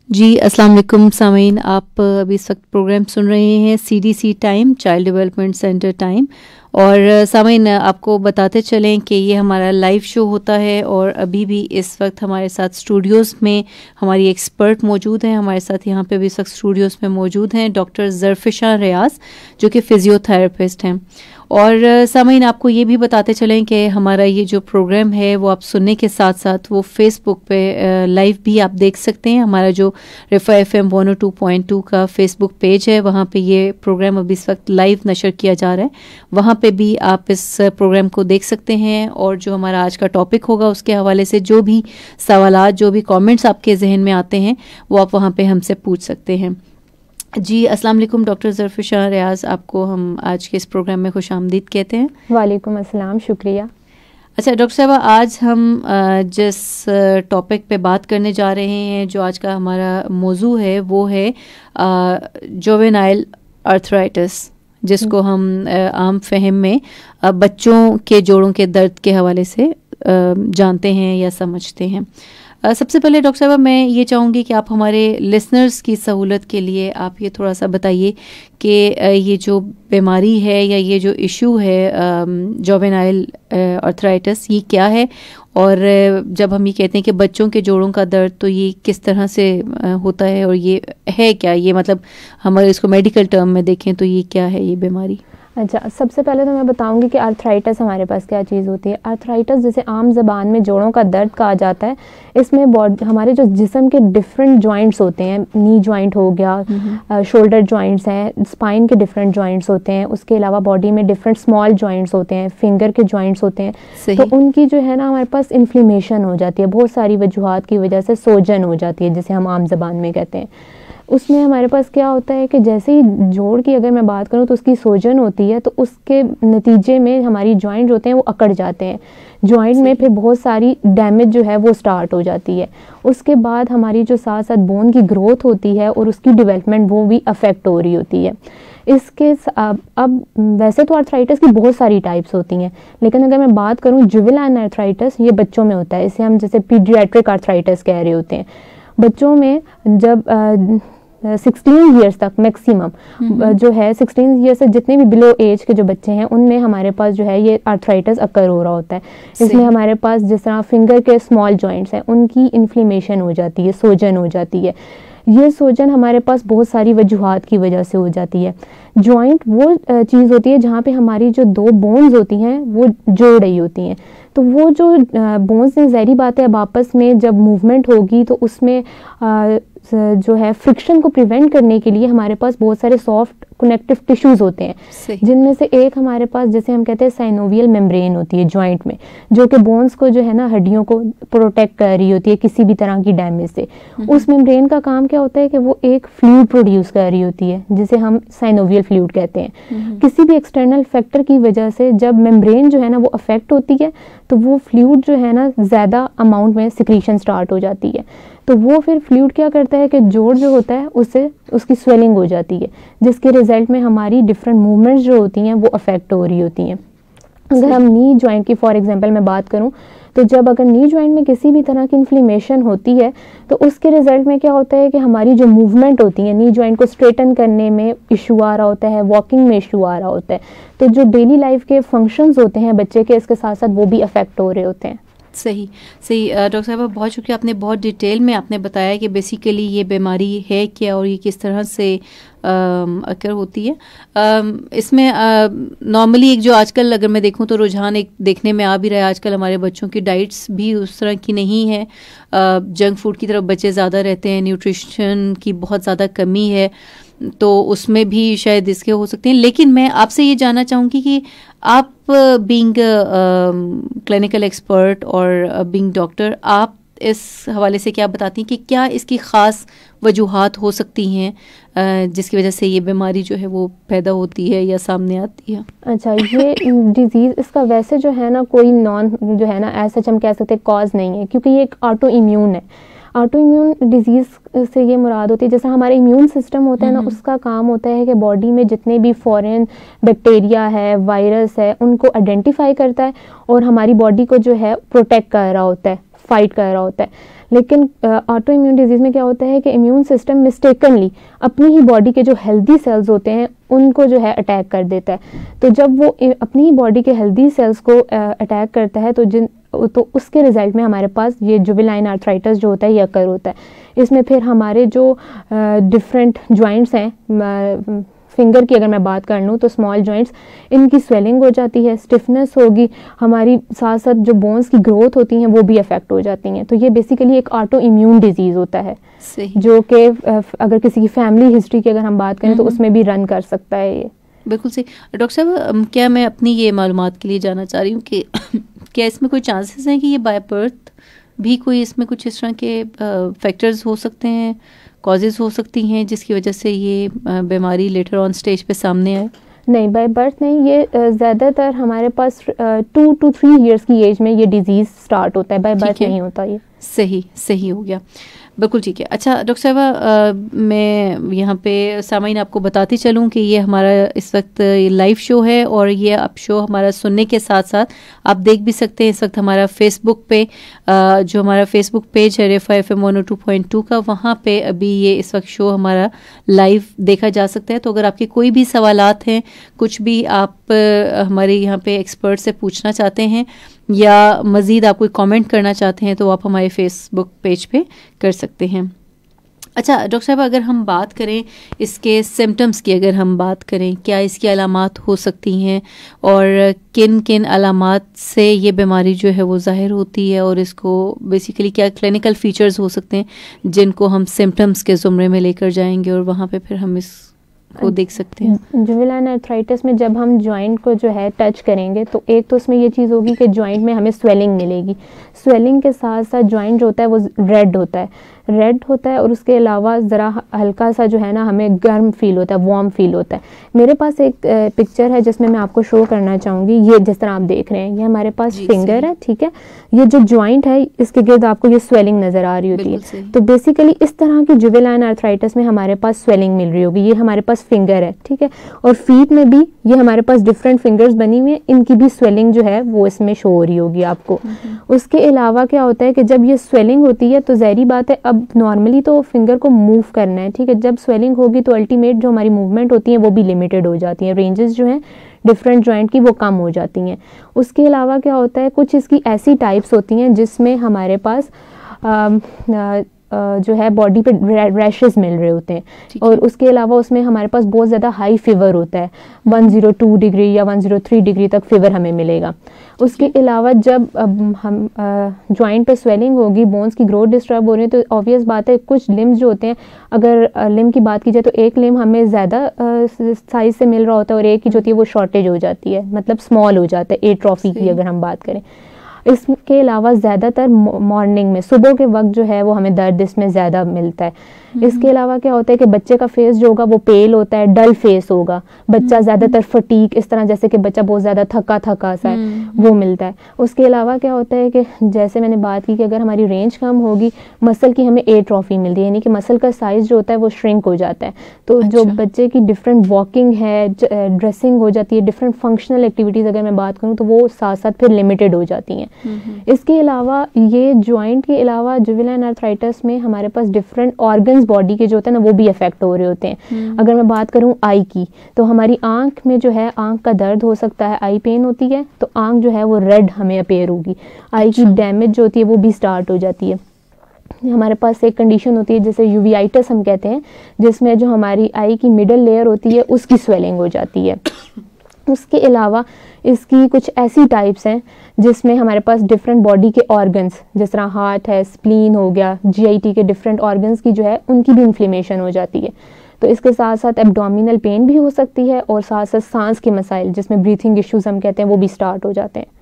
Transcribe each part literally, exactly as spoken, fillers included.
जी, अस्सलाम वालेकुम सामीन। आप अभी इस वक्त प्रोग्राम सुन रहे हैं C D C time, child development centre time. और सामीन, आपको बताते चलें कि ये हमारा लाइव शो होता है और अभी भी इस वक्त हमारे साथ स्टूडियोज़ में हमारी एक्सपर्ट मौजूद हैं। हमारे साथ यहाँ पे भी इस वक्त स्टूडियोज़ में मौजूद हैं डॉक्टर ज़रफ़िशा रियाज़, जो कि फ़िज़ियोथेरेपिस्ट हैं। और सामीन, आपको ये भी बताते चलें कि हमारा ये जो प्रोग्राम है वो आप सुनने के साथ साथ वो फेसबुक पे लाइव भी आप देख सकते हैं। हमारा जो Rifah F M one O two point two का फेसबुक पेज है, वहाँ पे ये प्रोग्राम अभी इस वक्त लाइव नशर किया जा रहा है। वहाँ पे भी आप इस प्रोग्राम को देख सकते हैं और जो हमारा आज का टॉपिक होगा उसके हवाले से जो भी सवालात, जो भी कमेंट्स आपके जहन में आते हैं वो आप वहाँ पे हमसे पूछ सकते हैं। जी, अस्सलाम वालेकुम डॉक्टर ज़रफ़िशा रियाज़, आपको हम आज के इस प्रोग्राम में खुशामदीद कहते हैं। वालेकुम अस्सलाम, शुक्रिया। अच्छा डॉक्टर साहब, आज हम जिस टॉपिक पे बात करने जा रहे हैं, जो आज का हमारा मौजू है वो है जुवेनाइल आर्थराइटिस, जिसको हम आम फहम में बच्चों के जोड़ों के दर्द के हवाले से जानते हैं या समझते हैं। सबसे पहले डॉक्टर साहब, मैं ये चाहूँगी कि आप हमारे लिसनर्स की सहूलत के लिए आप ये थोड़ा सा बताइए कि ये जो बीमारी है या ये जो इशू है जुवेनाइल आर्थराइटिस, ये क्या है, और जब हम ये कहते हैं कि बच्चों के जोड़ों का दर्द, तो ये किस तरह से होता है और ये है क्या, ये मतलब हम इसको मेडिकल टर्म में देखें तो ये क्या है ये बीमारी? अच्छा, सबसे पहले तो मैं बताऊंगी कि आर्थराइटिस हमारे पास क्या चीज़ होती है। आर्थराइटिस जिसे आम ज़बान में जोड़ों का दर्द कहा जाता है, इसमें बॉडी, हमारे जो जिस्म के डिफरेंट जॉइंट्स होते हैं, नी जॉइंट हो गया, शोल्डर जॉइंट्स हैं, स्पाइन के डिफरेंट जॉइंट्स होते हैं, उसके अलावा बॉडी में डिफरेंट स्मॉल जॉइंट्स होते हैं, फिंगर के जॉइंट्स होते हैं, तो उनकी जो है ना हमारे पास इन्फ्लेमेशन हो जाती है। बहुत सारी वजूहात की वजह से सोजन हो जाती है, जिसे हम आम ज़बान में कहते हैं। उसमें हमारे पास क्या होता है कि जैसे ही जोड़ की अगर मैं बात करूं तो उसकी सोजन होती है, तो उसके नतीजे में हमारी जॉइंट होते हैं वो अकड़ जाते हैं। जॉइंट में फिर बहुत सारी डैमेज जो है वो स्टार्ट हो जाती है। उसके बाद हमारी जो साथ साथ बोन की ग्रोथ होती है और उसकी डेवलपमेंट वो भी अफेक्ट हो रही होती है। इसके अब, अब वैसे तो आर्थराइटिस की बहुत सारी टाइप्स होती हैं, लेकिन अगर मैं बात करूँ जुवेनाइल आर्थराइटिस, ये बच्चों में होता है। इसे हम जैसे पीडियाट्रिक आर्थराइटिस कह रहे होते हैं। बच्चों में जब सिक्सटीन ईयर्स तक मैक्सिमम जो है, सिक्सटीन ईयर्स से जितने भी बिलो एज के जो बच्चे हैं उनमें हमारे पास जो है ये आर्थराइटिस अकर हो रहा होता है। इसमें हमारे पास जिस तरह फिंगर के स्मॉल जॉइंट्स हैं उनकी इन्फ्लेमेशन हो जाती है, सोजन हो जाती है। ये सोजन हमारे पास बहुत सारी वजूहात की वजह से हो जाती है। जॉइंट वो चीज़ होती है जहाँ पे हमारी जो दो बोन्स होती हैं वो जोड़ रही होती हैं, तो वो जो बोन्स हैं, ज़ाहिर बात है अब आपस में जब मूवमेंट होगी तो उसमें आ, जो है फ्रिक्शन को प्रिवेंट करने के लिए हमारे पास बहुत सारे सॉफ्ट कनेक्टिव टिश्यूज़ होते हैं, जिनमें से एक हमारे पास जैसे हम कहते हैं साइनोवियल मेम्ब्रेन होती है जॉइंट में, जो कि बोन्स को जो है ना हड्डियों को प्रोटेक्ट कर रही होती है किसी भी तरह की डैमेज से। उस मेम्ब्रेन का काम क्या होता है कि वो एक फ्लूइड प्रोड्यूस कर रही होती है, जिसे हम साइनोवियल फ्लूइड कहते हैं। किसी भी एक्सटर्नल फैक्टर की वजह से जब मेम्ब्रेन जो है ना वो अफेक्ट होती है, तो वो फ्लूइड जो है ना ज़्यादा अमाउंट में सिक्रीशन स्टार्ट हो जाती है। तो वो फिर फ्लूइड क्या करता है कि जोड़ जो होता है उससे उसकी स्वेलिंग हो जाती है, जिसके रिजल्ट में हमारी डिफरेंट मूवमेंट्स जो होती हैं वो अफेक्ट हो रही होती हैं। अगर हम नी जॉइंट की फॉर एग्जांपल मैं बात करूं, तो जब अगर नी जॉइंट में किसी भी तरह की इन्फ्लेमेशन होती है, तो उसके रिजल्ट में क्या होता है कि हमारी जो मूवमेंट होती है, नी जॉइंट को स्ट्रेटन करने में इशू आ रहा होता है, वॉकिंग में इशू आ रहा होता है, तो जो डेली लाइफ के फंक्शंस होते हैं बच्चे के, इसके साथ साथ वो भी अफेक्ट हो रहे होते हैं। सही सही डॉक्टर साहब, बहुत शुक्रिया, आपने बहुत डिटेल में आपने बताया कि बेसिकली ये बीमारी है क्या और ये किस तरह से अकर होती है। आ, इसमें नॉर्मली एक जो आजकल अगर मैं देखूं तो रुझान एक देखने में आ भी रहा है, आजकल हमारे बच्चों की डाइट्स भी उस तरह की नहीं है, जंक फूड की तरफ बच्चे ज़्यादा रहते हैं, न्यूट्रिशन की बहुत ज़्यादा कमी है, तो उसमें भी शायद इसके हो सकते हैं। लेकिन मैं आपसे ये जानना चाहूँगी कि आप बीइंग क्लिनिकल एक्सपर्ट और बीइंग डॉक्टर, आप इस हवाले से क्या बताती हैं कि क्या इसकी ख़ास वजूहात हो सकती हैं जिसकी वजह से ये बीमारी जो है वो पैदा होती है या सामने आती है? अच्छा, ये डिजीज़ इसका वैसे जो है ना कोई नॉन जो है ना ऐसा हम कह सकते कॉज नहीं है, क्योंकि ये एक ऑटो इम्यून है। ऑटो इम्यून डिजीज़ से ये मुराद होती है, जैसा हमारा इम्यून सिस्टम होता है ना, उसका काम होता है कि बॉडी में जितने भी फॉरेन बैक्टीरिया है, वायरस है, उनको आइडेंटिफाई करता है और हमारी बॉडी को जो है प्रोटेक्ट कर रहा होता है, फाइट कर रहा होता है। लेकिन ऑटो इम्यून डिजीज़ में क्या होता है कि इम्यून सिस्टम मिस्टेकनली अपनी ही बॉडी के जो हेल्दी सेल्स होते हैं उनको जो है अटैक कर देता है। तो जब वो अपनी ही बॉडी के हेल्दी सेल्स को अटैक करता है तो जिन तो उसके रिज़ल्ट में हमारे पास ये जुवेनाइल आर्थराइटिस जो होता है ये अकर होता है। इसमें फिर हमारे जो डिफरेंट जॉइंट्स हैं, फिंगर की अगर मैं बात कर लूँ तो स्मॉल जॉइंट्स, इनकी स्वेलिंग हो जाती है, स्टिफनेस होगी, हमारी साथ साथ जो बोन्स की ग्रोथ होती हैं वो भी अफेक्ट हो जाती हैं। तो ये बेसिकली एक ऑटो इम्यून डिजीज़ होता है जो कि अगर किसी की फैमिली हिस्ट्री की अगर हम बात करें तो उसमें भी रन कर सकता है ये। बिल्कुल सही। डॉक्टर साहब, क्या मैं अपनी ये मालूमात के लिए जानना चाह रही हूँ कि क्या इसमें कोई चांसेस हैं कि ये बाय बर्थ भी कोई इसमें कुछ इस तरह के फैक्टर्स हो सकते हैं, कॉजेज़ हो सकती हैं जिसकी वजह से ये बीमारी लेटर ऑन स्टेज पे सामने आए? नहीं, बाय बर्थ नहीं, ये ज़्यादातर हमारे पास टू टू थ्री इयर्स की एज में ये डिजीज़ स्टार्ट होता है, बाय बर्थ नहीं होता ये। सही सही हो गया, बिल्कुल ठीक है। अच्छा डॉक्टर साहबा, मैं यहाँ पे सामाइन आपको बताती चलूँ कि ये हमारा इस वक्त लाइव शो है और ये आप शो हमारा सुनने के साथ साथ आप देख भी सकते हैं। इस वक्त हमारा फेसबुक पे आ, जो हमारा फेसबुक पेज है Rifah F M one O two point two का, वहाँ पे अभी ये इस वक्त शो हमारा लाइव देखा जा सकता है। तो अगर आपके कोई भी सवालात हैं, कुछ भी आप आ, हमारे यहाँ पे एक्सपर्ट से पूछना चाहते हैं या मज़ीद आप कोई कमेंट करना चाहते हैं तो आप हमारे फेसबुक पेज पे कर सकते हैं। अच्छा डॉक्टर साहब, अगर हम बात करें इसके सिम्टम्स की, अगर हम बात करें क्या इसकी अलामात हो सकती हैं और किन किन अलामात से ये बीमारी जो है वो ज़ाहिर होती है और इसको बेसिकली क्या क्लिनिकल फीचर्स हो सकते हैं जिनको हम सिम्टम्स के ज़ुमरे में लेकर जाएंगे और वहाँ पे फिर हम इस को देख सकते हैं। जुवेनाइल आर्थराइटिस में जब हम जॉइंट को जो है टच करेंगे तो एक तो उसमें ये चीज़ होगी कि जॉइंट में हमें स्वेलिंग मिलेगी। स्वेलिंग के साथ साथ जॉइंट जो होता है वो रेड होता है रेड होता है और उसके अलावा ज़रा हल्का सा जो है ना हमें गर्म फील होता है, वार्म फील होता है। मेरे पास एक पिक्चर है जिसमें मैं आपको शो करना चाहूँगी। ये जिस तरह आप देख रहे हैं, ये हमारे पास फिंगर है, ठीक है। ये जो जॉइंट है इसके गिर्द आपको ये स्वेलिंग नज़र आ रही होती है। तो बेसिकली इस तरह की जुवेनाइल आर्थराइटिस में हमारे पास स्वेलिंग मिल रही होगी। ये हमारे पास फिंगर है, ठीक है, और फीट में भी ये हमारे पास डिफरेंट फिंगर्स बनी हुई है, इनकी भी स्वेलिंग जो है वो इसमें शो हो रही होगी आपको। उसके अलावा क्या होता है कि जब ये स्वेलिंग होती है तो ज़ाहिरी बात है अब नॉर्मली तो फिंगर को मूव करना है, ठीक है। जब स्वेलिंग होगी तो अल्टीमेट जो हमारी मूवमेंट होती है वो भी लिमिटेड हो जाती है, रेंजेस जो हैं डिफरेंट जॉइंट की वो कम हो जाती हैं। उसके अलावा क्या होता है, कुछ इसकी ऐसी टाइप्स होती हैं जिसमें हमारे पास आ, आ, जो है बॉडी पे रैशेस मिल रहे होते हैं और उसके अलावा उसमें हमारे पास बहुत ज़्यादा हाई फीवर होता है, वन ज़ीरो टू डिग्री या वन ज़ीरो थ्री डिग्री तक फीवर हमें मिलेगा। उसके अलावा जब हम जॉइंट पे स्वेलिंग होगी, बोन्स की ग्रोथ डिस्टर्ब हो रही है, तो ऑब्वियस बात है कुछ लिम्स जो होते हैं, अगर लिम की बात की जाए तो एक लिम हमें ज़्यादा साइज़ से मिल रहा होता है और एक की जो होती है वो शॉर्टेज हो जाती है, मतलब स्मॉल हो जाता है, एट्रोफी की अगर हम बात करें। इसके अलावा ज़्यादातर मॉर्निंग में सुबह के वक्त जो है वो हमें दर्द इसमें ज़्यादा मिलता है। इसके अलावा क्या होता है कि बच्चे का फेस जो होगा वो पेल होता है, डल फेस होगा, बच्चा ज़्यादातर फटीक, इस तरह जैसे कि बच्चा बहुत ज़्यादा थका थका सा है, वो मिलता है। उसके अलावा क्या होता है कि जैसे मैंने बात की कि अगर हमारी रेंज कम होगी, मसल की हमें एट्रोफी मिलती है, यानी कि मसल का साइज़ जो होता है वो श्रिंक हो जाता है। तो अच्छा। जो बच्चे की डिफरेंट वॉकिंग है, ड्रेसिंग हो जाती है, डिफरेंट फंक्शनल एक्टिविटीज़ अगर मैं बात करूँ तो वो साथ साथ फिर लिमिटेड हो जाती हैं। इसके अलावा ये जॉइंट के अलावा जुवेनाइल आर्थराइटिस में हमारे पास डिफरेंट ऑर्गन्स बॉडी के जो होते हैं ना वो भी अफेक्ट हो रहे होते हैं। अगर मैं बात करूं आई की, तो हमारी आंख में जो है आंख का दर्द हो सकता है, आई पेन होती है तो आंख जो है वो रेड हमें अपेयर होगी, आई की डैमेज जो होती है वो भी स्टार्ट हो जाती है। हमारे पास एक कंडीशन होती है जिसे यूवियाइटिस हम कहते हैं, जिसमें जो हमारी आई की मिडल लेयर होती है उसकी स्वेलिंग हो जाती है। उसके अलावा इसकी कुछ ऐसी टाइप्स हैं जिसमें हमारे पास डिफरेंट बॉडी के ऑर्गन्स, जिस तरह हार्ट है, स्प्लीन हो गया, जीआईटी के डिफरेंट ऑर्गन्स की जो है उनकी भी इन्फ्लेमेशन हो जाती है। तो इसके साथ साथ एब्डोमिनल पेन भी हो सकती है और साथ साथ सांस के मसाइल जिसमें ब्रीथिंग इश्यूज हम कहते हैं वो भी स्टार्ट हो जाते हैं।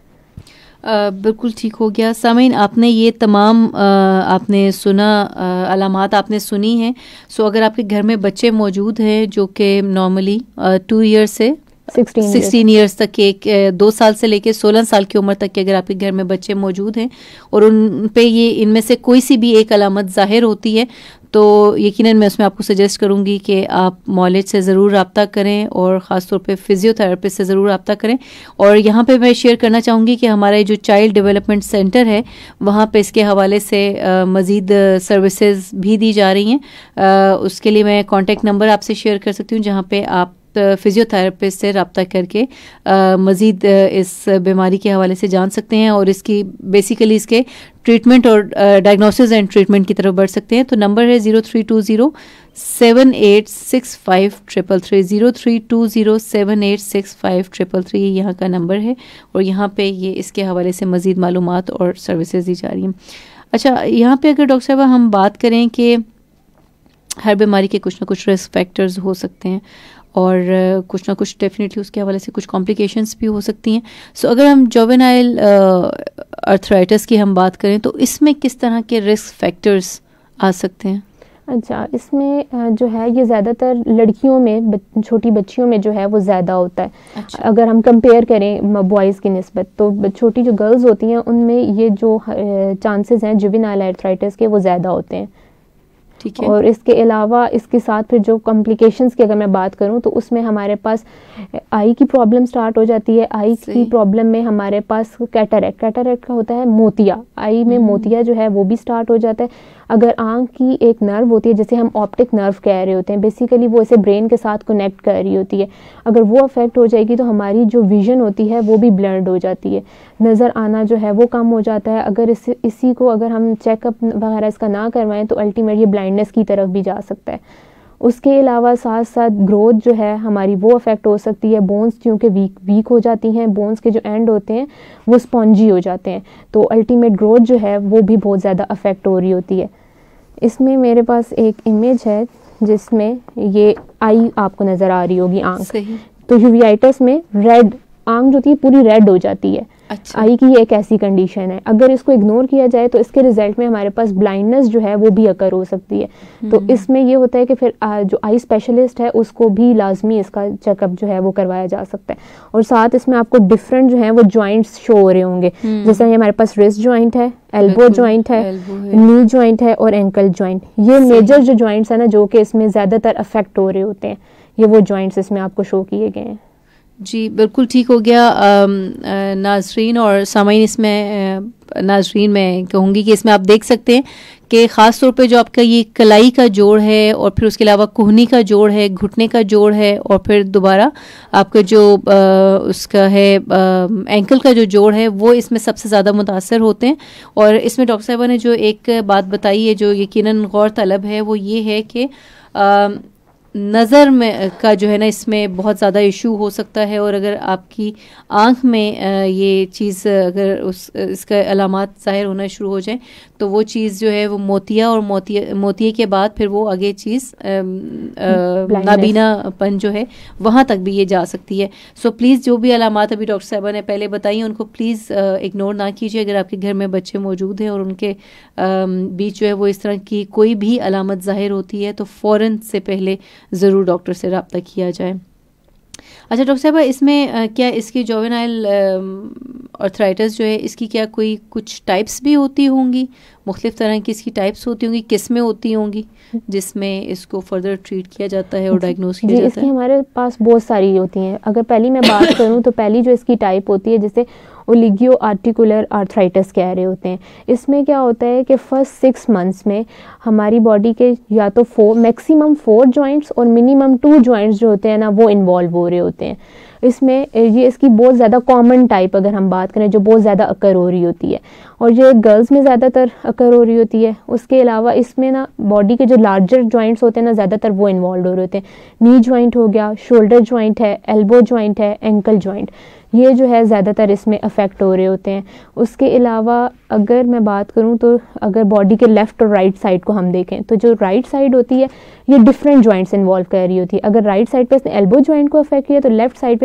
Uh, बिल्कुल ठीक हो गया। सामीन, आपने ये तमाम uh, आपने सुना, uh, अलामात आपने सुनी हैं। सो so, अगर आपके घर में बच्चे मौजूद हैं जो कि नॉर्मली टू ईयर से सिक्सटीन ईयर्स तक के, एक दो साल से लेके सोलह साल की उम्र तक के अगर आपके घर में बच्चे मौजूद हैं और उन पे ये इनमें से कोई सी भी एक अलामत ज़ाहिर होती है तो यकीनन मैं उसमें आपको सजेस्ट करूंगी कि आप मॉलेज से ज़रूर रब्ता करें और ख़ास तौर पे फिजियोथेरेपिस्ट से ज़रूर रब्ता करें। और यहाँ पे मैं शेयर करना चाहूँगी कि हमारा जो चाइल्ड डेवलपमेंट सेंटर है वहाँ पे इसके हवाले से मज़ीद सर्विसेज भी दी जा रही हैं। उसके लिए मैं कॉन्टैक्ट नंबर आपसे शेयर कर सकती हूँ जहाँ पे आप फिजियोथेरेपिस्ट से रब्ता करके मज़ीद इस बीमारी के हवाले से जान सकते हैं और इसकी बेसिकली इसके ट्रीटमेंट और डायग्नोसिस एंड ट्रीटमेंट की तरफ बढ़ सकते हैं। तो नंबर है zero three two zero seven eight six five triple three zero three two zero seven eight six five triple three यहाँ का नंबर है और यहाँ पे ये इसके हवाले से मज़ीद मालूमात और सर्विसेज दी जा रही हैं। अच्छा, यहाँ पे अगर डॉक्टर साहब हम बात करें कि हर बीमारी के कुछ ना कुछ रिस्क फैक्टर्स हो सकते हैं और कुछ ना कुछ डेफिनेटली उसके हवाले से कुछ कॉम्प्लिकेशंस भी हो सकती हैं। सो so, अगर हम जुवेनाइल अर्थराइटिस की हम बात करें तो इसमें किस तरह के रिस्क फैक्टर्स आ सकते हैं? अच्छा, इसमें जो है ये ज़्यादातर लड़कियों में, छोटी बच्चियों में जो है वो ज़्यादा होता है। अच्छा। अगर हम कंपेयर करें बॉयज़ की निस्बत तो छोटी जो गर्ल्स होती हैं उनमें ये जो चांसेस हैं जुवेनाइल अर्थराइटिस के वो ज़्यादा होते हैं। ठीक है। और इसके अलावा इसके साथ फिर जो कॉम्प्लिकेशंस की अगर मैं बात करूं तो उसमें हमारे पास आई की प्रॉब्लम स्टार्ट हो जाती है। आई की प्रॉब्लम में हमारे पास कैटरेक्ट कैटरेक्ट का होता है मोतिया, आई में मोतिया जो है वो भी स्टार्ट हो जाता है। अगर आँख की एक नर्व होती है जिसे हम ऑप्टिक नर्व कह रहे होते हैं, बेसिकली वो इसे ब्रेन के साथ कनेक्ट कर रही होती है, अगर वो अफेक्ट हो जाएगी तो हमारी जो विजन होती है वो भी ब्लर्ड हो जाती है, नज़र आना जो है वो कम हो जाता है। अगर इस इसी को अगर हम चेकअप वगैरह इसका ना करवाएं तो अल्टीमेट ये ब्लाइंडनेस की तरफ भी जा सकता है। उसके अलावा साथ साथ ग्रोथ जो है हमारी वो अफेक्ट हो सकती है। बोन्स क्योंकि वीक वीक हो जाती हैं, बोन्स के जो एंड होते हैं वो स्पॉन्जी हो जाते हैं, तो अल्टीमेट ग्रोथ जो है वो भी बहुत ज़्यादा अफेक्ट हो रही होती है। इसमें मेरे पास एक इमेज है जिसमें ये आई आपको नज़र आ रही होगी आँख। तो यूवेइटिस में रेड आँख जो होती है पूरी रेड हो जाती है। अच्छा। आई की ये एक ऐसी कंडीशन है, अगर इसको इग्नोर किया जाए तो इसके रिजल्ट में हमारे पास ब्लाइंडनेस जो है वो भी अकर हो सकती है। तो इसमें ये होता है कि फिर जो आई स्पेशलिस्ट है उसको भी लाजमी इसका चेकअप जो है वो करवाया जा सकता है। और साथ इसमें आपको डिफरेंट जो है वो जॉइंट्स शो हो रहे होंगे, जैसे ये हमारे पास रिस्ट जॉइंट है, एल्बो जॉइंट है, नी जॉइंट है और एंकल जॉइंट। ये मेजर जो जॉइंट्स है ना जो कि इसमें ज़्यादातर अफेक्ट हो रहे होते हैं, ये वो जॉइंट्स इसमें आपको शो किए गए हैं। जी बिल्कुल ठीक हो गया। नाजरीन और सामाईन, इसमें नाजरीन मैं कहूँगी कि इसमें आप देख सकते हैं कि ख़ास तौर पे जो आपका ये कलाई का जोड़ है और फिर उसके अलावा कोहनी का जोड़ है, घुटने का जोड़ है और फिर दोबारा आपका जो आ, उसका है आ, एंकल का जो जोड़ है वो इसमें सबसे ज़्यादा मुतासर होते हैं। और इसमें डॉक्टर साहिबा ने जो एक बात बताई है जो यकीनन गौर तलब है वो ये है कि नज़र में का जो है ना इसमें बहुत ज़्यादा इशू हो सकता है और अगर आपकी आँख में ये चीज़ अगर उस इसका अलामात ज़ाहिर होना शुरू हो जाए तो वो चीज़ जो है वो मोतिया और मोतिया मोतिये के बाद फिर वो आगे चीज़ नाबीनापन जो है वहाँ तक भी ये जा सकती है। सो प्लीज़ जो भी अलामात अभी डॉक्टर साहबा ने पहले बताई उनको प्लीज़ इग्नोर ना कीजिए। अगर आपके घर में बच्चे मौजूद हैं और उनके बीच जो है वो इस तरह की कोई भी अलामत ज़ाहिर होती है तो फ़ौरन से पहले ज़रूर डॉक्टर से रब्ता किया जाए। अच्छा डॉक्टर साहबा, इसमें आ, क्या इसकी जुवेनाइल अर्थराइटिस जो है इसकी क्या कोई कुछ टाइप्स भी होती होंगी, मुख्तलिफ तरह की इसकी टाइप्स होती होंगी, किस्में होती होंगी जिसमें इसको फर्दर ट्रीट किया जाता है और डायग्नोस किया जाता है? हमारे पास बहुत सारी होती हैं। अगर पहली मैं बात करूं तो पहली जो इसकी टाइप होती है जिसे ओलिगो आर्टिकुलर आर्थराइटिस कह रहे होते हैं। इसमें क्या होता है कि फर्स्ट सिक्स मंथ्स में हमारी बॉडी के या तो फोर मैक्सिमम फोर जॉइंट्स और मिनिमम टू जॉइंट्स जो होते हैं ना वो इन्वॉल्व हो रहे होते हैं। इसमें ये इसकी बहुत ज़्यादा कॉमन टाइप अगर हम बात करें जो बहुत ज़्यादा अकर हो रही होती है और ये गर्ल्स में ज़्यादातर अकर हो रही होती है। उसके अलावा इसमें ना बॉडी के जो लार्जर जॉइंट्स होते हैं ना ज़्यादातर वो इन्वॉल्व हो रहे होते हैं। नी जॉइंट हो गया, शोल्डर जॉइंट है, एल्बो जॉइंट है, एंकल जॉइंट, ये जो है ज़्यादातर इसमें अफेक्ट हो रहे होते हैं। उसके अलावा अगर मैं बात करूं तो अगर बॉडी के लेफ़्ट और राइट साइड को हम देखें तो जो राइट साइड होती है ये डिफरेंट जॉइंट्स इन्वॉल्व कर रही होती है। अगर राइट साइड पे इसने एल्बो जॉइंट को अफेक्ट किया तो लेफ्ट साइड पे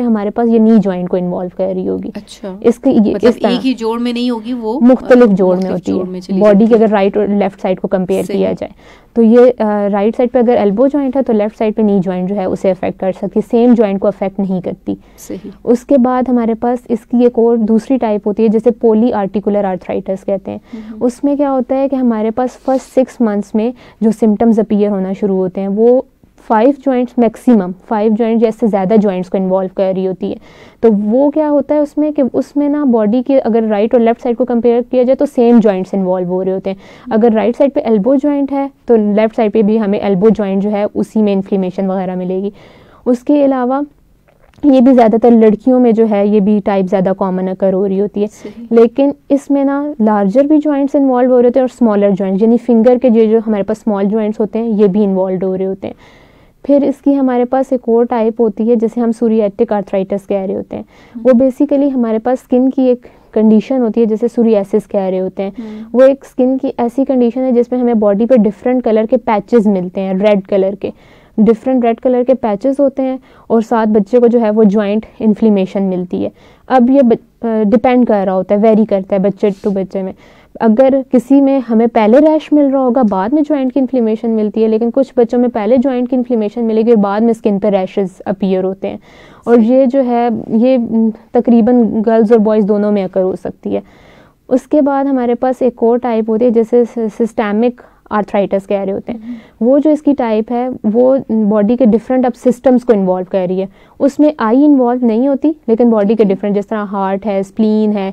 हमारे पास ये नी जॉइंट को इन्वॉल्व कर रही होगी। अच्छा, इसके ये मतलब इस एक ही जोड़ में नहीं होगी, वो मुख्तलिफ जोड़ में होती है। बॉडी के अगर राइट और लेफ्ट साइड को कंपेयर किया जाए तो ये राइट साइड पे अगर एल्बो जॉइंट है तो लेफ्ट साइड पे नी जॉइंट जो है उसे अफेक्ट कर सकती है, सेम जॉइंट को अफेक्ट नहीं करती। सही। उसके बाद हमारे पास इसकी एक और दूसरी टाइप होती है जिसे पोली आर्टिकुलर आर्थराइटिस कहते हैं। उसमें क्या होता है कि हमारे पास फर्स्ट सिक्स मंथ्स में जो सिम्टम्स अपीयर होना शुरू होते हैं वो five joints maximum five joint जैसे ज़्यादा जॉइंट्स को इन्वॉल्व कर रही होती है। तो वो क्या होता है उसमें कि उसमें ना बॉडी के अगर राइट और लेफ्ट साइड को कंपेयर किया जाए तो सेम जॉइंट्स इन्वॉल्व हो रहे होते हैं। अगर राइट साइड पे एल्बो जॉइंट है तो लेफ्ट साइड पे भी हमें एल्बो जॉइंट जो है उसी में इन्फ्लेमेशन वगैरह मिलेगी। उसके अलावा ये भी ज़्यादातर लड़कियों में जो है ये भी टाइप ज़्यादा कॉमन अकर हो रही होती है, लेकिन इसमें ना लार्जर भी जॉइंट्स इन्वॉल्व हो रहे होते हैं और स्मॉलर जॉइंट्स यानी फिंगर के जो जो हमारे पास स्मॉल जॉइंट्स होते हैं ये भी इन्वॉल्व हो रहे होते हैं। फिर इसकी हमारे पास एक और टाइप होती है जिसे हम सूरियाटिक आर्थराइटिस कह रहे होते हैं। वो बेसिकली हमारे पास स्किन की एक कंडीशन होती है जिसे सूरियासिस कह रहे होते हैं। वो एक स्किन की ऐसी कंडीशन है जिसमें हमें बॉडी पे डिफरेंट कलर के पैचेस मिलते हैं, रेड कलर के डिफरेंट रेड कलर के पैचेस होते हैं और साथ बच्चे को जो है वो जॉइंट इन्फ्लेमेशन मिलती है। अब ये डिपेंड कर रहा होता है, वेरी करता है बच्चे टू बच्चे में। अगर किसी में हमें पहले रैश मिल रहा होगा बाद में जॉइंट की इन्फ्लेमेशन मिलती है, लेकिन कुछ बच्चों में पहले जॉइंट की इन्फ्लेमेशन मिलेगी और बाद में स्किन पर रैशेस अपीयर होते हैं। और ये जो है ये तकरीबन गर्ल्स और बॉयज़ दोनों में अकर हो सकती है। उसके बाद हमारे पास एक और टाइप होती है जैसे सिस्टेमिक आर्थराइटिस कह रहे होते हैं। वो जो इसकी टाइप है वो बॉडी के डिफरेंट अब सिस्टम्स को इन्वॉल्व कर रही है। उसमें आई इन्वॉल्व नहीं होती लेकिन बॉडी के डिफरेंट जिस तरह हार्ट है, स्प्लीन है,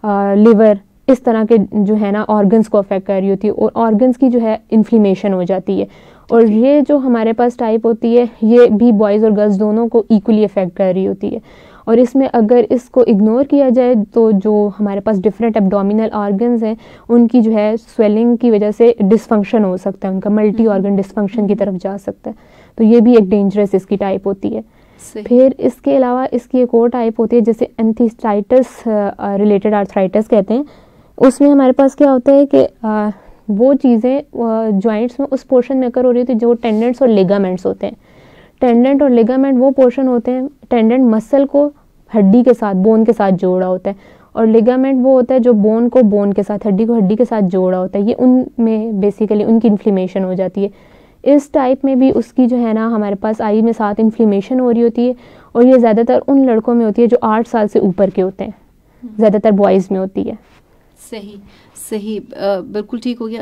लिवर, इस तरह के जो है ना ऑर्गन्स को अफेक्ट कर रही होती है और ऑर्गन्स की जो है इन्फ्लेमेशन हो जाती है। और ये जो हमारे पास टाइप होती है ये भी बॉयज़ और गर्ल्स दोनों को इक्वली अफेक्ट कर रही होती है। और इसमें अगर इसको इग्नोर किया जाए तो जो हमारे पास डिफरेंट एब्डोमिनल ऑर्गन्स हैं उनकी जो है स्वेलिंग की वजह से डिसफंक्शन हो सकता है, उनका मल्टी ऑर्गन डिसफंक्शन की तरफ जा सकता है। तो ये भी एक डेंजरस इसकी टाइप होती है। फिर इसके अलावा इसकी एक और टाइप होती है जिसे एंथीसाइटिस रिलेटेड आर्थराइटिस कहते हैं। उसमें हमारे पास क्या होता है कि आ, वो चीज़ें जॉइंट्स में उस पोर्शन में अकर हो रही होती है जो टेंडेंट्स और लिगामेंट्स होते हैं। टेंडेंट और लिगामेंट वो पोर्शन होते हैं, टेंडेंट मसल को हड्डी के साथ बोन के साथ जोड़ा होता है और लिगामेंट वो होता है जो बोन को बोन के साथ हड्डी को हड्डी के साथ जोड़ा होता है। ये उनमें बेसिकली उनकी इन्फ्लेमेशन हो जाती है। इस टाइप में भी उसकी जो है ना हमारे पास आई में साथ इन्फ्लेमेशन हो रही होती है और ये ज़्यादातर उन लड़कों में होती है जो आठ साल से ऊपर के होते हैं, ज़्यादातर बॉयज़ में होती है। सही सही बिल्कुल ठीक हो गया।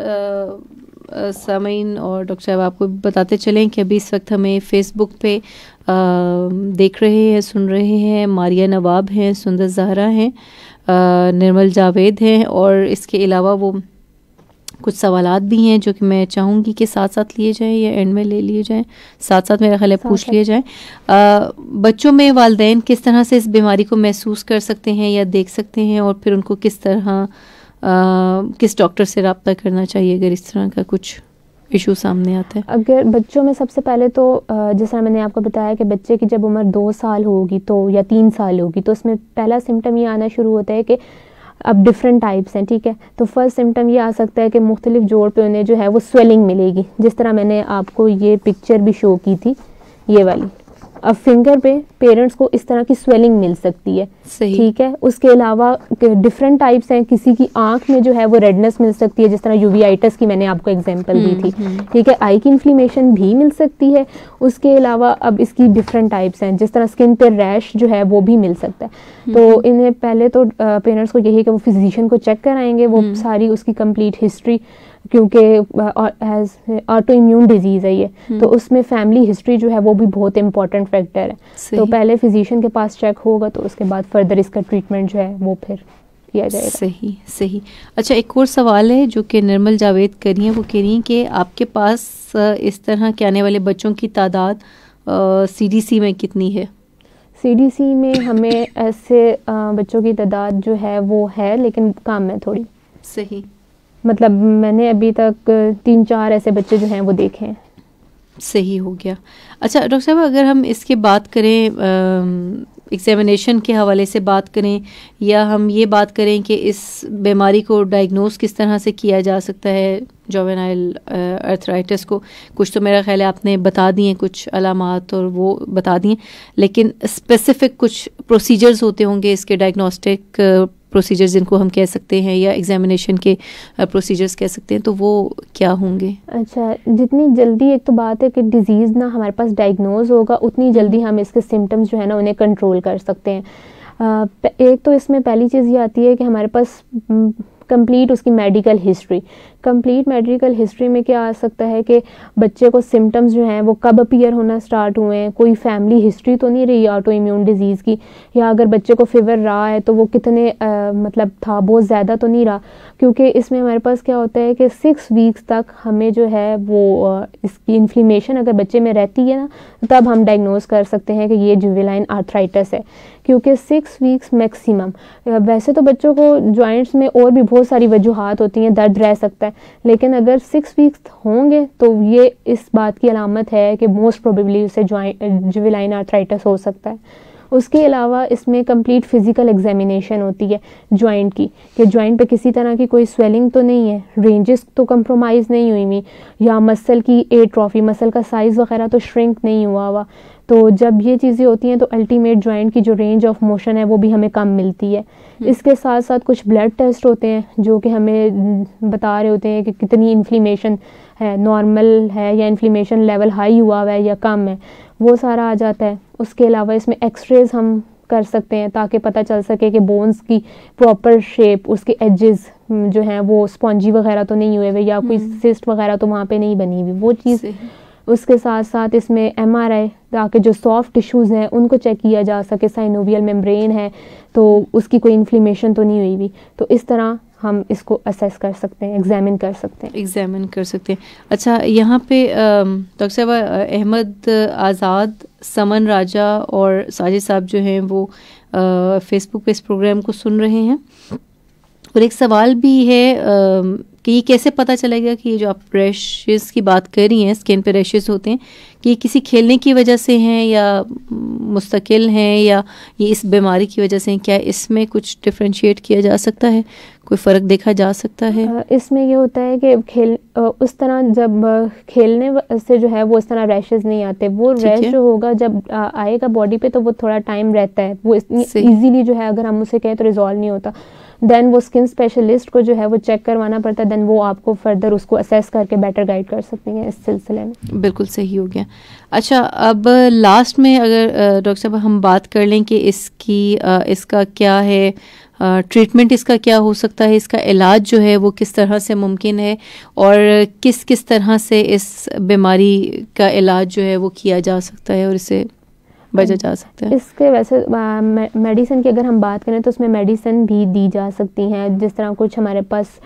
अच्छा सामीन और डॉक्टर साहब आपको बताते चलें कि अभी इस वक्त हमें फेसबुक पे आ, देख रहे हैं, सुन रहे हैं, मारिया नवाब हैं, सुंदर ज़हरा हैं, निर्मल जावेद हैं और इसके अलावा वो कुछ सवालात भी हैं जो कि मैं चाहूँगी कि साथ साथ लिए जाएं या एंड में ले लिए जाएं, साथ साथ मेरा ख्याल है पूछ लिए जाएं। आ, बच्चों में वालिदैन किस तरह से इस बीमारी को महसूस कर सकते हैं या देख सकते हैं और फिर उनको किस तरह आ, किस डॉक्टर से रब्ता करना चाहिए अगर इस तरह का कुछ इशू सामने आता है? अगर बच्चों में सबसे पहले तो जैसा मैंने आपको बताया कि बच्चे की जब उम्र दो साल होगी तो या तीन साल होगी तो उसमें पहला सिम्टम ये आना शुरू होता है कि अब डिफरेंट टाइप्स हैं, ठीक है। तो फर्स्ट सिम्टम ये आ सकता है कि मुख्तलिफ जोड़ पे उन्हें जो है वो स्वेलिंग मिलेगी, जिस तरह मैंने आपको ये पिक्चर भी शो की थी ये वाली। अब फिंगर पे पेरेंट्स को इस तरह की स्वेलिंग मिल सकती है, ठीक है। उसके अलावा डिफरेंट टाइप्स हैं, किसी की आंख में जो है वो रेडनेस मिल सकती है, जिस तरह यूवीआइटिस की मैंने आपको एग्जांपल दी थी, ठीक है। आई की इन्फ्लेमेशन भी मिल सकती है। उसके अलावा अब इसकी डिफरेंट टाइप्स हैं, जिस तरह स्किन पे रैश जो है वो भी मिल सकता है। तो इन्हें पहले तो पेरेंट्स को यही कि वो फिजिशियन को चेक कराएंगे, वो सारी उसकी कंप्लीट हिस्ट्री, क्योंकि ऑटो इम्यून डिजीज़ है ये, तो उसमें फैमिली हिस्ट्री जो है वो भी बहुत इंपॉर्टेंट फैक्टर है। तो पहले फिजिशियन के पास चेक होगा तो उसके बाद फर्दर इसका ट्रीटमेंट जो है वो फिर किया जाएगा। सही सही। अच्छा, एक और सवाल है जो कि निर्मल जावेद कर रही हैं, वो कह रही हैं कि आपके पास इस तरह के आने वाले बच्चों की तादाद सीडीसी में कितनी है? सीडीसी में हमें ऐसे आ, बच्चों की तादाद जो है वो है, लेकिन कम है थोड़ी। सही। मतलब मैंने अभी तक तीन चार ऐसे बच्चे जो हैं वो देखे हैं। सही हो गया। अच्छा डॉक्टर साहब, अगर हम इसके बात करें एग्जामिनेशन के हवाले से बात करें या हम ये बात करें कि इस बीमारी को डायग्नोस किस तरह से किया जा सकता है जुवेनाइल अर्थराइटिस को, कुछ तो मेरा ख्याल है आपने बता दिए कुछ अलामात और वो बता दिए, लेकिन स्पेसिफिक कुछ प्रोसीजर्स होते होंगे इसके डायग्नोस्टिक प्रोसीजर्स जिनको हम कह सकते हैं या एग्जामिनेशन के प्रोसीजर्स कह सकते हैं, तो वो क्या होंगे? अच्छा, जितनी जल्दी एक तो बात है कि डिज़ीज़ ना हमारे पास डायग्नोज होगा उतनी जल्दी हम इसके सिम्टम्स जो है ना उन्हें कंट्रोल कर सकते हैं। आ, एक तो इसमें पहली चीज़ ये आती है कि हमारे पास कंप्लीट उसकी medical history, complete medical history में क्या आ सकता है कि बच्चे को सिम्टम्स जो हैं वो कब अपीयर होना स्टार्ट हुए हैं, कोई फैमिली हिस्ट्री तो नहीं रही ऑटो इम्यून डिजीज़ की, या अगर बच्चे को फीवर रहा है तो वो कितने आ, मतलब था, बहुत ज़्यादा तो नहीं रहा, क्योंकि इसमें हमारे पास क्या होता है कि सिक्स वीक्स तक हमें जो है वो आ, इसकी इन्फ्लेमेशन अगर बच्चे में रहती है ना तब हम डायग्नोज कर सकते हैं कि ये जुवेनाइल आर्थराइटिस है, क्योंकि सिक्स वीक्स मैक्सिमम। वैसे तो बच्चों को जॉइंट्स में और भी बहुत सारी वजूहात होती हैं, दर्द रह सकता है, लेकिन अगर सिक्स वीक्स होंगे तो ये इस बात की अलामत है कि मोस्ट प्रोबेबली उसे जॉइंट जुवेनाइल आर्थराइटिस हो सकता है। उसके अलावा इसमें कंप्लीट फिजिकल एग्जामिनेशन होती है जॉइंट की, कि जॉइंट पे किसी तरह की कोई स्वेलिंग तो नहीं है, रेंजेस तो कंप्रोमाइज़ नहीं हुई हुई, या मसल की एट्रोफी, मसल का साइज़ वगैरह तो श्रिंक नहीं हुआ हुआ। तो जब ये चीज़ें होती हैं तो अल्टीमेट जॉइंट की जो रेंज ऑफ मोशन है वो भी हमें कम मिलती है। इसके साथ साथ कुछ ब्लड टेस्ट होते हैं जो कि हमें बता रहे होते हैं कि कितनी इन्फ्लेमेशन है, नॉर्मल है या इन्फ्लेमेशन लेवल हाई हुआ हुआ है या कम है, वो सारा आ जाता है। उसके अलावा इसमें एक्सरेज हम कर सकते हैं ताकि पता चल सके कि बोन्स की प्रॉपर शेप, उसके एजेस जो हैं वो स्पॉन्जी वगैरह तो नहीं हुए हुए या कोई सिस्ट वगैरह तो वहाँ पे नहीं बनी हुई, वो चीज़। उसके साथ साथ इसमें एम आर आई, ताकि जो सॉफ्ट टिश्यूज़ हैं उनको चेक किया जा सके, साइनोवियल मेम्ब्रेन है तो उसकी कोई इन्फ्लेमेशन तो नहीं हुई हुई, तो इस तरह हम इसको असेस कर सकते हैं, एग्जामिन कर सकते हैं एग्जामिन कर सकते हैं। अच्छा, यहाँ पे डॉक्टर साहब अहमद आज़ाद, समन राजा और साजिद साहब जो हैं वो फेसबुक पे इस प्रोग्राम को सुन रहे हैं, और एक सवाल भी है आ, कि ये कैसे पता चलेगा कि ये जो आप रैशेस की बात कर रही हैं, स्किन पे रैशेस होते हैं, कि ये किसी खेलने की वजह से हैं या मुस्तकिल हैं या ये इस बीमारी की वजह से हैं? क्या इसमें कुछ डिफरेंशिएट किया जा सकता है, कोई फ़र्क देखा जा सकता है? इसमें ये होता है कि खेल उस तरह जब खेलने से जो है वो इस तरह रैशेस नहीं आते, वो रैश जो होगा जब आएगा बॉडी पे तो वो थोड़ा टाइम रहता है, वो ईजीली जो है अगर हम उसे कहें तो रिजॉल्व नहीं होता। देन वो स्किन स्पेशलिस्ट को जो है वो चेक करवाना पड़ता है, देन वो आपको फर्दर उसको असेस करके बेटर गाइड कर सकती हैं इस सिलसिले में। बिल्कुल सही हो गया। अच्छा, अब लास्ट में अगर डॉक्टर साहब हम बात कर लें कि इसकी इसका क्या है ट्रीटमेंट, इसका क्या हो सकता है, इसका इलाज जो है वो किस तरह से मुमकिन है और किस किस तरह से इस बीमारी का इलाज जो है वो किया जा सकता है और इसे बचा जा सकता है? इसके वैसे मेडिसिन की अगर हम बात करें तो उसमें मेडिसिन भी दी जा सकती हैं, जिस तरह कुछ हमारे पास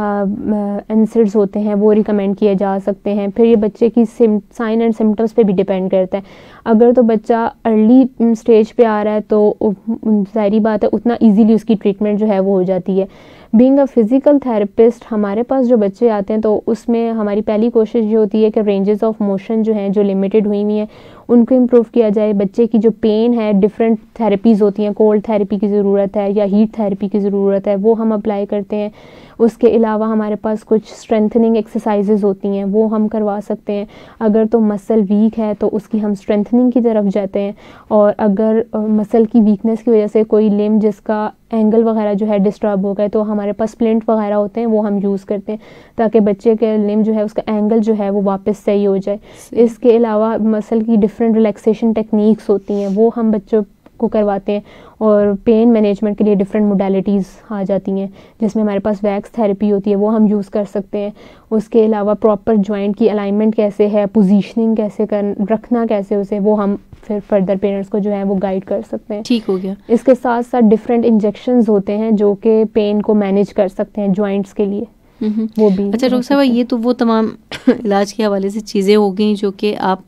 एंसिड्स होते हैं वो रिकमेंड किए जा सकते हैं। फिर ये बच्चे की साइन एंड सिम्टम्स पे भी डिपेंड करता है। अगर तो बच्चा अर्ली स्टेज पे आ रहा है तो ज़ाहिरी बात है उतना इजीली उसकी ट्रीटमेंट जो है वो हो जाती है। बीइंग अ फिज़िकल थेरेपिस्ट, हमारे पास जो बच्चे आते हैं तो उसमें हमारी पहली कोशिश ये होती है कि रेंजेस ऑफ मोशन जो हैं, जो लिमिटेड हुई हुई हैं, उनको इम्प्रूव किया जाए। बच्चे की जो पेन है, डिफरेंट थेरेपीज़ होती हैं, कोल्ड थेरेपी की ज़रूरत है या हीट थेरेपी की ज़रूरत है, वो हम अप्लाई करते हैं। उसके अलावा हमारे पास कुछ स्ट्रेंथनिंग एक्सरसाइजेज़ होती हैं, वो हम करवा सकते हैं। अगर तो मसल वीक है तो उसकी हम स्ट्रेंथनिंग की तरफ जाते हैं, और अगर मसल की वीकनेस की वजह से कोई लिम्ब जिसका एंगल वगैरह जो है डिस्टर्ब हो गए तो हमारे पास स्प्लिंट वगैरह होते हैं, वो हम यूज़ करते हैं ताकि बच्चे के लिम्ब जो है उसका एंगल जो है वो वापस सही हो जाए। इसके अलावा मसल की डिफरेंट रिलैक्सेशन टेक्निक्स होती हैं, वो हम बच्चों को करवाते हैं। और पेन मैनेजमेंट के लिए डिफरेंट मोडालिटीज़ आ जाती हैं, जिसमें हमारे पास वैक्स थेरेपी होती है, वो हम यूज़ कर सकते हैं। उसके अलावा प्रॉपर जॉइंट की अलाइनमेंट कैसे है, पोजीशनिंग कैसे कर रखना कैसे उसे, वो हम फिर फर्दर पेरेंट्स को जो है वो गाइड कर सकते हैं। ठीक हो गया। इसके साथ साथ डिफरेंट इंजेक्शंस होते हैं जो कि पेन को मैनेज कर सकते हैं जॉइंट्स के लिए, वो भी। अच्छा डॉक्टर साहब, ये तो वो तमाम इलाज के हवाले से चीज़ें हो गई जो कि आप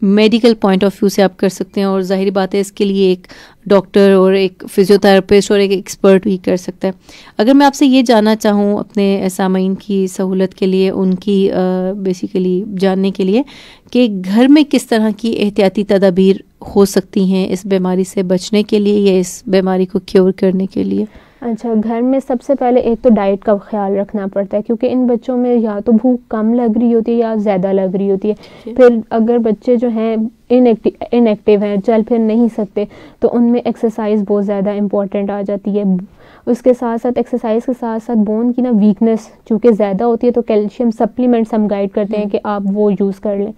मेडिकल पॉइंट ऑफ व्यू से आप कर सकते हैं, और ज़ाहिर बात है इसके लिए एक डॉक्टर और एक फिजियोथेरेपिस्ट और एक एक्सपर्ट भी कर सकता है। अगर मैं आपसे ये जानना चाहूँ अपने सामाईन की सहूलत के लिए, उनकी बेसिकली जानने के लिए कि घर में किस तरह की एहतियाती तदाबीर हो सकती हैं इस बीमारी से बचने के लिए या इस बीमारी को क्योर करने के लिए। अच्छा, घर में सबसे पहले एक तो डाइट का ख्याल रखना पड़ता है, क्योंकि इन बच्चों में या तो भूख कम लग रही होती है या ज़्यादा लग रही होती है। फिर अगर बच्चे जो हैं इनएक्टिव इनएक्टिव हैं, चल फिर नहीं सकते, तो उनमें एक्सरसाइज बहुत ज़्यादा इम्पॉर्टेंट आ जाती है। उसके साथ साथ एक्सरसाइज के साथ साथ बोन की ना वीकनेस चूँकि ज़्यादा होती है, तो कैल्शियम सप्लीमेंट्स हम गाइड करते हैं कि आप वो यूज़ कर लें।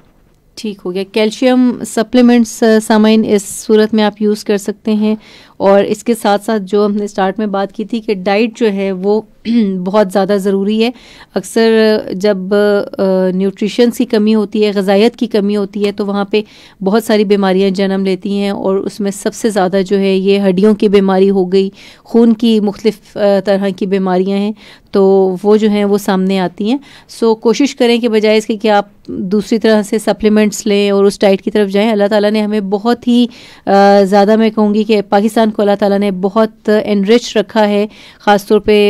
ठीक हो गया। कैल्शियम सप्लीमेंट्स सामाइन इस सूरत में आप यूज़ कर सकते हैं, और इसके साथ साथ जो हमने स्टार्ट में बात की थी कि डाइट जो है वो बहुत ज़्यादा ज़रूरी है। अक्सर जब न्यूट्रिशंस की कमी होती है, ग़िज़ायत की कमी होती है, तो वहाँ पे बहुत सारी बीमारियां जन्म लेती हैं, और उसमें सबसे ज़्यादा जो है ये हड्डियों की बीमारी हो गई, खून की मुख्तलिफ तरह की बीमारियां हैं, तो वो जो हैं वो सामने आती हैं। सो कोशिश करें कि बजाय इसके कि आप दूसरी तरह से सप्लीमेंट्स लें और उस डाइट की तरफ जाएं। अल्लाह ताला ने हमें बहुत ही ज़्यादा, मैं कहूँगी कि पाकिस्तान को अल्लाह ताला ने बहुत एनरिच रखा है, ख़ास तौर पे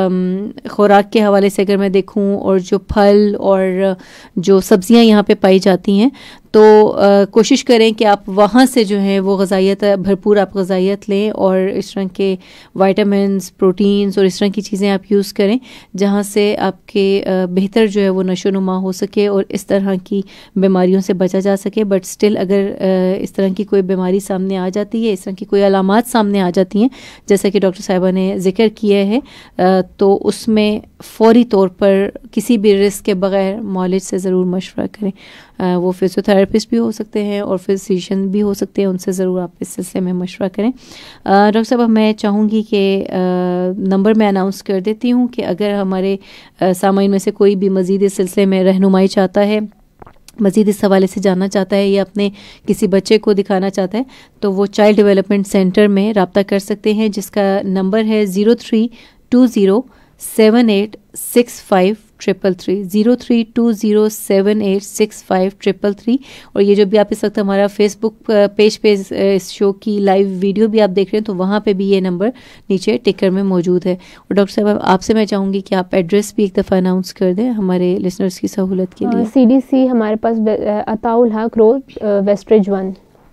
ख़ुराक के हवाले से अगर मैं देखूं, और जो फल और जो सब्ज़ियां यहाँ पे पाई जाती हैं, तो आ, कोशिश करें कि आप वहाँ से जो है वो ग़िज़ायत भरपूर आप ग़िज़ायत लें, और इस तरह के वाइटामिन्स, प्रोटीन्स और इस तरह की चीज़ें आप यूज़ करें जहाँ से आपके बेहतर जो है वो नशोनुमा हो सके और इस तरह की बीमारियों से बचा जा सके। बट स्टिल अगर आ, इस तरह की कोई बीमारी सामने आ जाती है, इस तरह की कोई अलामात सामने आ जाती हैं, जैसा कि डॉक्टर साहिबा ने ज़िक्र किया है, आ, तो उसमें फ़ौरी तौर पर किसी भी रिस्क के बग़ैर मौलिज से ज़रूर मशवरा करें। आ, वो फिजियोथेरेपिस्ट भी हो सकते हैं और फिजिशियन भी हो सकते हैं, उनसे ज़रूर आप इस सिलसिले में मशवरा करें। डॉक्टर साहब, मैं चाहूँगी कि नंबर मैं अनाउंस कर देती हूँ कि अगर हमारे सामाईन में से कोई भी मज़ीद इस सिलसिले में रहनुमाई चाहता है, मज़ीद इस हवाले से जानना चाहता है या अपने किसी बच्चे को दिखाना चाहता है, तो वो चाइल्ड डेवलपमेंट सेंटर में रब्ता कर सकते हैं, जिसका नंबर है zero three two zero seven eight six five triple three zero three two zero seven eight six five triple three. और ये जो भी आप इस वक्त हमारा फेसबुक पेज पे इस शो की लाइव वीडियो भी आप देख रहे हैं, तो वहाँ पे भी ये नंबर नीचे टिकर में मौजूद है। और डॉक्टर साहब, आपसे मैं चाहूँगी कि आप एड्रेस भी एक दफ़ा अनाउंस कर दें हमारे लिसनर्स की सहूलत के लिए। सी डी सी हमारे पास अताउल हक रोड, वेस्टरिज वन।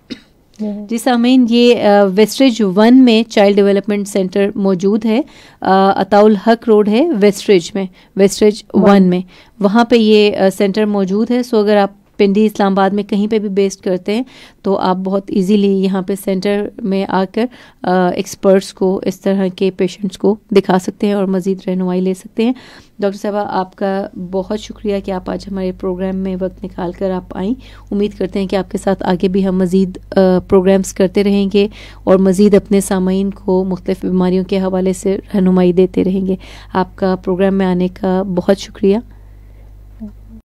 जी सामीन, ये वेस्टरिज वन में चाइल्ड डेवलपमेंट सेंटर मौजूद है। अताउल हक रोड है वेस्टरिज में, वेस्टरिज वन में, वहाँ पे ये सेंटर मौजूद है। सो अगर आप पिंडी इस्लामाबाद में कहीं पे भी बेस्ड करते हैं, तो आप बहुत इजीली यहाँ पे सेंटर में आकर एक्सपर्ट्स को, इस तरह के पेशेंट्स को दिखा सकते हैं और मज़ीद रहनुमाई ले सकते हैं। डॉक्टर साहबा, आपका बहुत शुक्रिया कि आप आज हमारे प्रोग्राम में वक्त निकाल कर आप आई। उम्मीद करते हैं कि आपके साथ आगे भी हम मज़ीद प्रोग्राम्स करते रहेंगे और मज़ीद अपने सामाईन को मुख्तलिफ बीमारियों के हवाले से रहनुमाई देते रहेंगे। आपका प्रोग्राम में आने का बहुत शुक्रिया।